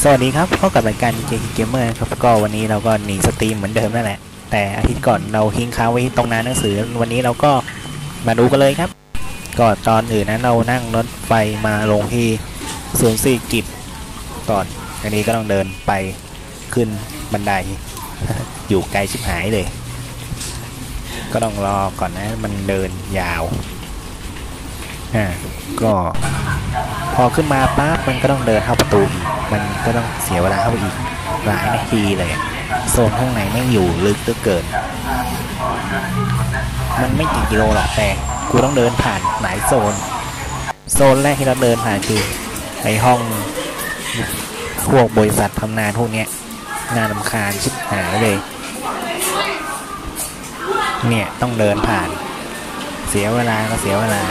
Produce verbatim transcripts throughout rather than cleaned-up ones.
สวัสดีครับพบกับรายการ เจ เค Gamer ครับก็วันนี้เราก็หนีสตรีมเหมือนเดิมนั่นแหละแต่อาทิตย์ก่อนเราทิ้งค้างไว้ตรงนั้นหนังสือวันนี้เราก็มาดูกันเลยครับก่อนตอนอื่นนั้นเรานั่งรถไฟมาลงที่ศูนย์สี่กิจก่อนอันนี้ก็ต้องเดินไปขึ้นบันได อยู่ไกลชิบหายเลยก็ต้องรอก่อนนะมันเดินยาวอ่าก็พอขึ้นมาปั๊บมันก็ต้องเดินเข้าประตูอีกมันก็ต้องเสียเวลาเข้าไปอีกหลายนาทีเลยโซนข้างในไม่อยู่ลึกเหลือเกินมันไม่กี่กิโลหรอกแต่กูต้องเดินผ่านหลายโซนโซนแรกที่เราเดินผ่านคือไอห้องพวกบริษัททำงานพวกเนี้ยน่ารำคาญชิบหายเลยเนี่ยต้องเดินผ่านเสียเวลาก็เสียเวลา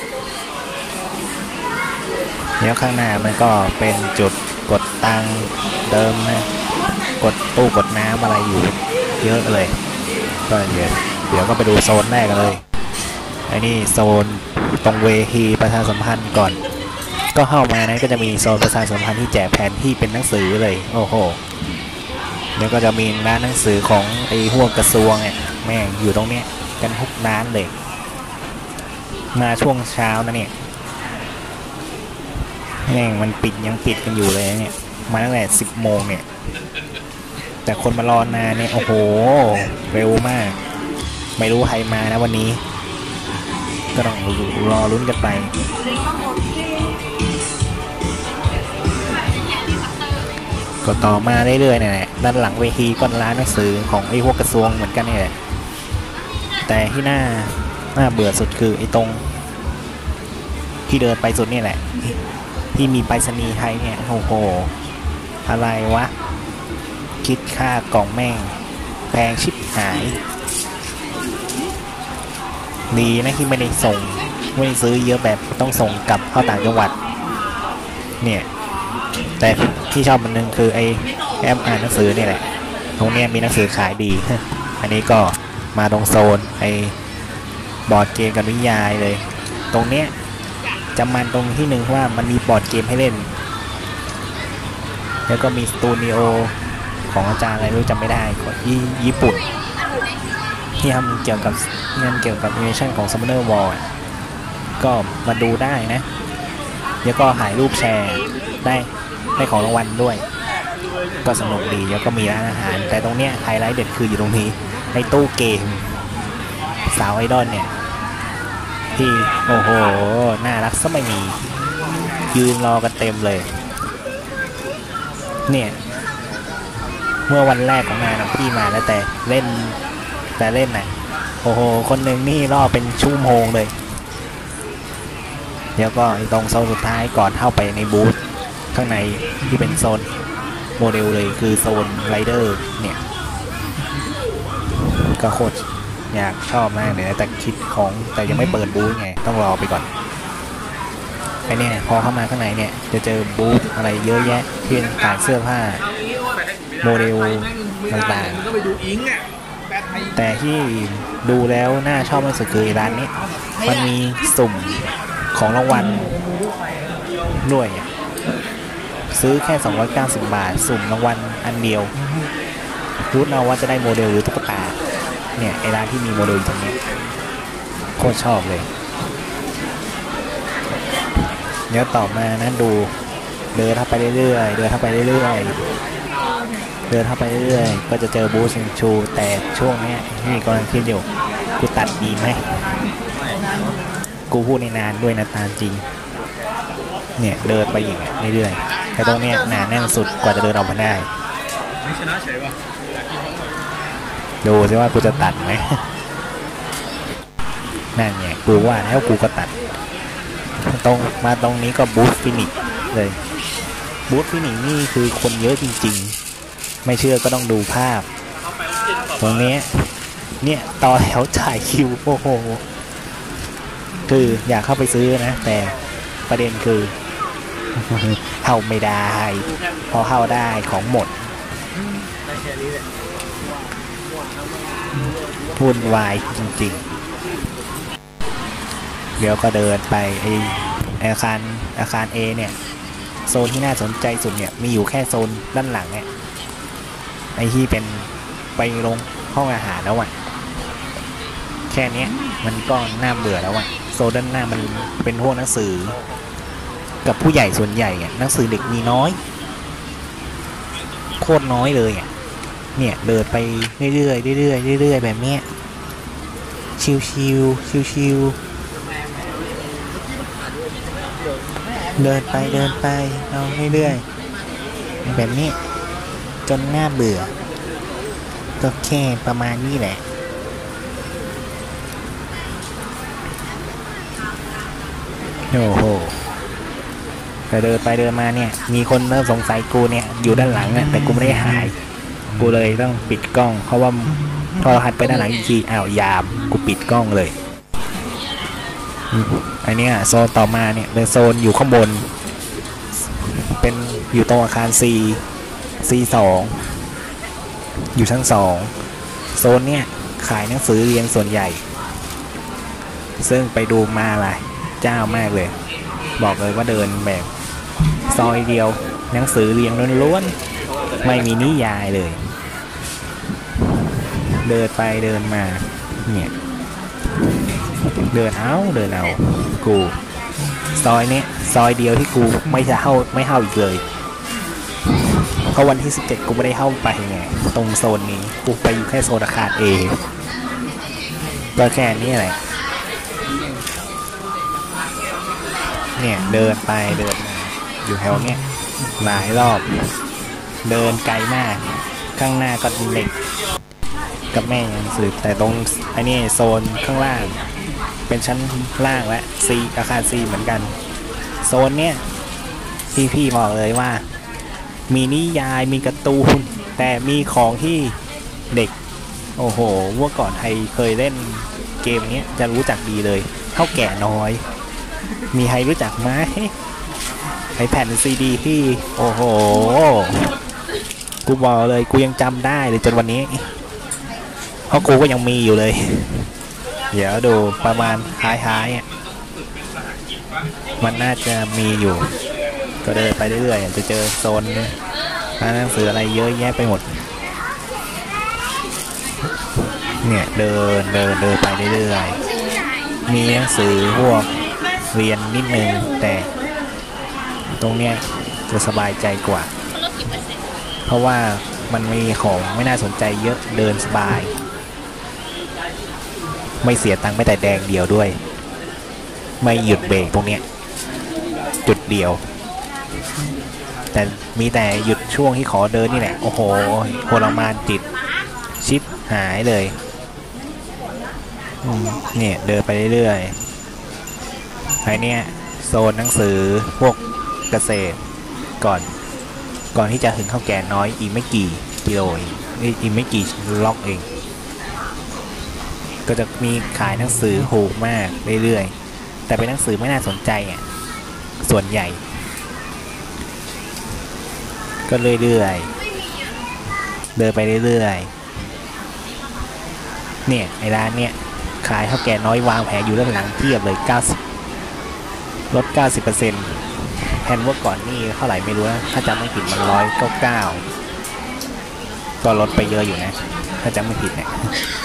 แล้วข้างหน้ามันก็เป็นจุดกดตังเดิมนะกดตู้กดน้ำอะไรอยู่เยอะเลยก็เดี๋ยวเดี๋ยวก็ไปดูโซนแรกกันเลยไอ้นี่โซนตรงเวทีประชาสัมพันธ์ก่อนก็เข้ามานะก็จะมีโซนประชาสัมพันธ์ที่แจกแผนที่เป็นหนังสือเลยโอ้โหแล้วก็จะมีร้านหนังสือของไอ้หัวกระทรวงเนี่ยแม่งอยู่ตรงเนี้ยกันทุกร้านเลยมาช่วงเช้านะเนี่ยแม่งมันปิดยังปิดกันอยู่เลยเนี่ยมาตั้งแต่สิบโมงเนี่ยแต่คนมารอนานเนี่ยโอ้โหเร็วมากไม่รู้ใครมานะวันนี้ก็ต้องรอลุ้นกันไปก็ต่อมาเรื่อยๆเนี่ยแหละด้านหลังเวทีก็ร้านหนังสือของไอ้พวกกระทรวงเหมือนกันนี่แหละแต่ที่น่าน่าเบื่อสุดคือไอ้ตรงที่เดินไปสุดนี่แหละที่มีไปรษณีย์ไทยเนี่ยโอ้โหอะไรวะคิดค่ากล่องแม่งแพงชิบหายดีนะที่ไม่ได้ส่งไม่ได้ซื้อเยอะแบบต้องส่งกลับเข้าต่างจังหวัดเนี่ยแต่ที่ชอบมันนึงคือไอแอปอ่านหนังสือนี่แหละตรงเนี้ยมีหนังสือขายดี อันนี้ก็มาตรงโซนไอบอร์ดเกมกับนิยายเลยตรงเนี้ยจำมันตรงที่หนึ่งว่ามันมีบอร์ดเกมให้เล่นแล้วก็มีสตูดิโอของอาจารย์อะไรไม่รู้จำไม่ได้ของที่ญี่ปุ่นที่ทำเกี่ยวกับงานเกี่ยวกับแอนิเมชั่นของ Summoner War ก็มาดูได้นะแล้วก็ถ่ายรูปแชร์ได้ได้ของรางวัลด้วยก็สนุกดีแล้วก็มีร้านอาหารแต่ตรงเนี้ยไฮไลท์เด็ดคืออยู่ตรงนี้ในตู้เกมสาวไอดอลเนี่ยที่โอ้โหน่ารักซะไม่มียืนรอกันเต็มเลยเนี่ยเมื่อวันแรกของงานพี่มาแล้วแต่เล่นแต่เล่นน่ะโอ้โหคนหนึ่งนี่รอเป็นชั่วโมงเลยแล้วก็ตรงโซนสุดท้ายก่อนเข้าไปในบูธข้างในที่เป็นโซนโมเดลเลยคือโซนไรเดอร์เนี่ยก็โคตรอยากชอบมากเลยนะแต่คิดของแต่ยังไม่เปิดบูธไงต้องรอไปก่อนไอเนี่ยพอเข้ามาข้างในเนี่ยจะเจอบูธอะไรเยอะแยะที่เป็นขายเสื้อผ้าโมเดลต่างๆแต่ที่ดูแล้วน่าชอบมากสุดคือร้านนี้มันมีสุ่มของรางวัลด้วยซื้อแค่สองร้อยเก้าสิบบาทสุ่มรางวัลอันเดียวรู้เอาว่าจะได้โมเดลหรือตุ๊กตาเนี่ยไอร้านที่มีโมเดลตรงนี้โคตรชอบเลยเดี๋ยวต่อมานะดูเดินเข้าไปเรื่อยๆเดินเข้าไปเรื่อยๆเดินเข้าไปเรื่อยๆก็จะเจอบูธซิงชูแต่ช่วงนี้นี่กำลังคิดอยู่กูตัดดีไหมกูพูดในนานด้วยนะตามจริงเนี่ยเดินไปอีกเรื่อยๆแต่ตรงเนี้ยหนาแน่นสุดกว่าจะเดินออกมาได้ดูสิว่ากูจะตัดไหมนั่นไงกูว่าแล้วกูก็ตัดตรงมาตรงนี้ก็บูธฟินิกเลยบูธฟินิกนี่คือคนเยอะจริงๆไม่เชื่อก็ต้องดูภาพตรงนี้เนี่ยต่อแถวจ่ายคิวโอ้โหคืออยากเข้าไปซื้อนะแต่ประเด็นคือเข้าไม่ได้พอเข้าได้ของหมดวุ่นวายจริงๆเดี๋ยวก็เดินไปไออาคารอาคาร A เนี่ยโซนที่น่าสนใจสุดเนี่ยมีอยู่แค่โซนด้านหลังเนี่ยไอ้ที่เป็นไปลงห้องอาหารแล้วอ่ะแค่นี้มันก็น่าเบื่อแล้วอ่ะโซนด้านหน้ามันเป็นพวกหนังสือกับผู้ใหญ่ส่วนใหญ่อ่ะหนังสือเด็กมีน้อยโคตรน้อยเลยอ่ะเนี่ยเดินไปเรื่อยๆเรื่อยๆเรื่อยๆแบบเนี้ยชิวชิวชิวชิวเดินไปเดินไปเอาเรื่อยๆแบบนี้จนน่าเบื่อก็แค่ประมาณนี้แหละโอ้โหแต่เดินไปเดินมาเนี่ยมีคนเริ่มสงสัยกูเนี่ยอยู่ด้านหลังอ่ะแต่กูไม่ได้หายกูเลยต้องปิดกล้องเพราะว่าพอหันไปด้านหลังอีกทีอ้าวยามกูปิดกล้องเลยอันนี้โซนต่อมาเนี่ยเป็นโซนอยู่ข้างบนเป็นอยู่ตรงอาคาร C ซี สองอยู่ชั้นสองโซนเนี่ยขายหนังสือเรียนส่วนใหญ่ซึ่งไปดูมาหลายเจ้ามากเลยบอกเลยว่าเดินแบบซอยเดียวหนังสือเรียนล้วนๆไม่มีนิยายเลยเดินไปเดินมาเนี่ยเดินเอาเดินเอากูซอยเนี้ยซอยเดียวที่กูไม่จะเข้าไม่เข้าอีกเลยเพราะวันที่สิบเจ็ดกูไม่ได้เข้าไปไงตรงโซนนี้กูไปอยู่แค่โซนอาคาร A ก็แค่นี้แหละเนี่ยเดินไปเดินมาอยู่แถวเนี้ยหลายรอบเดินไกลมากข้างหน้าก็เด็กกับแม่ยังสืบแต่ตรงไอ้นี่โซนข้างล่างเป็นชั้นล่างและซีอาคาร C เหมือนกันโซนเนี้ยพี่พี่บอกเลยว่ามีนิยายมีการ์ตูนแต่มีของที่เด็กโอ้โหเมื่อก่อนใครเคยเล่นเกมนี้จะรู้จักดีเลยเท่าแก่น้อยมีใครรู้จักไหมไอแผ่นซีดีที่โอ้โหกูบอกเลยกูยังจำได้เลยจนวันนี้เพราะกูก็ยังมีอยู่เลยเดี๋ยวดูประมาณท้ายๆมันน่าจะมีอยู่ก็เดินไปเรื่อยๆจะเจอโซนร้านหนังสืออะไรเยอะแยะไปหมดเนี่ยเดินเดินเดินไปเรื่อยๆมีหนังสือพวกเรียนนิดนึงแต่ตรงเนี้ยจะสบายใจกว่าเพราะว่ามันมีของไม่น่าสนใจเยอะเดินสบายไม่เสียตังค์ไม่แต่แดงเดียวด้วยไม่หยุดเบรกตรงเนี้ยจุดเดียวแต่มีแต่หยุดช่วงที่ขอเดินนี่แหละโอ้โหโหรมานจิตชิปหายเลยเนี่ยเดินไปเรื่อยๆไอ้เนี่ยโซนหนังสือพวกเกษตรก่อนก่อนที่จะถึงข้าวแก่น้อยอีกไม่กี่กิโลเองอีกไม่กี่ล็อกเองก็จะมีขายหนังสือถูกมากเรื่อยๆแต่เป็นหนังสือไม่น่าสนใจอ่ะส่วนใหญ่ก็เรื่อยๆเดินไปเรื่อยๆเนี่ยไอ้ร้านเนี่ยขายข้าวแก่น้อยวางแผงอยู่ด้านหลังเทียบเลยเก้าสิบลด เก้าสิบเปอร์เซ็นต์ แทนว่าก่อนนี่เท่าไหร่ไม่รู้นะถ้าจำไม่ผิดมันร้อยเก้าเก้าก็ลดไปเยอะอยู่นะถ้าจำไม่ผิดเนี่ย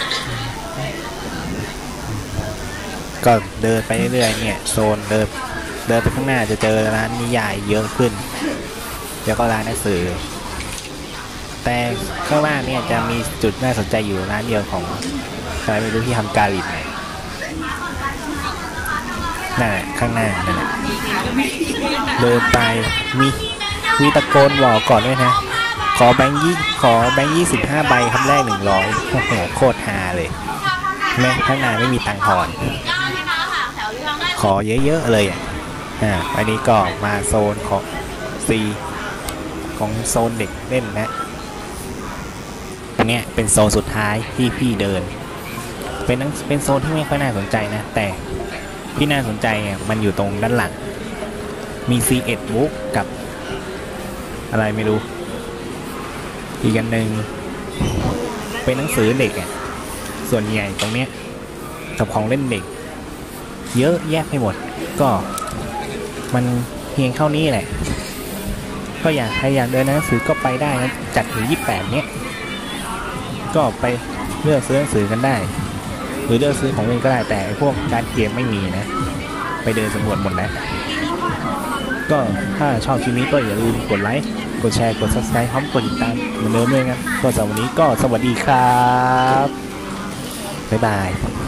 ก็เดินไปเรื่อยๆเนี่ยโซนเดินเดินไปข้างหน้าจะเจอร้านนิยายเยอะขึ้นแล้วก็ร้านหนังสือแต่ข้างล่างเนี่ยจะมีจุดน่าสนใจอยู่ร้านเดียวของใครไม่รู้ที่ทำการินเนี่ยนั่นแหละข้างหน้านั่นแหละเดินไปมีมีตะโกนบอกก่อนด้วยนะขอแบงค์ยี่ขอแบงค์ยี่สิบห้าใบคำแรกหนึ่งร้อยโอ้โหโคตรฮาเลยแม่ข้างหน้าไม่มีตังค์ถอนขอเยอะๆเลยอ่ะอ่าอันนี้ก็มาโซนของ C ของโซนเด็กเล่นนะตรงเนี้ยเป็นโซนสุดท้ายที่พี่เดินเป็นเป็นโซนที่ไม่ค่อยน่าสนใจนะแต่ที่น่าสนใจอ่ะมันอยู่ตรงด้านหลังมี ซี เอ็ด บุ๊กกับอะไรไม่รู้อีกอันหนึ่งเป็นหนังสือเด็กอ่ะส่วนใหญ่ตรงเนี้ยกับของเล่นเด็กเยอะแยะไปหมดก็มันเพียงเท่านี้แหละก็อยากใครอยากเดินหนังสือก็ไปได้นะจัดถึงยี่สิบแปดเนี้ยก็ไปเลือกซื้อหนังสือกันได้หรือเลือกซื้อของเล่นก็ได้แต่พวกการเกมไม่มีนะไปเดินสำรวจหมดแล้วก็ถ้าชอบคลิปนี้ก็อย่าลืมกดไลค์กดแชร์กด ซับสไครบ์ พร้อมกดติดตามเหมือนเดิมด้วยครับก็สำหรับวันนี้ก็สวัสดีครับบ๊ายบาย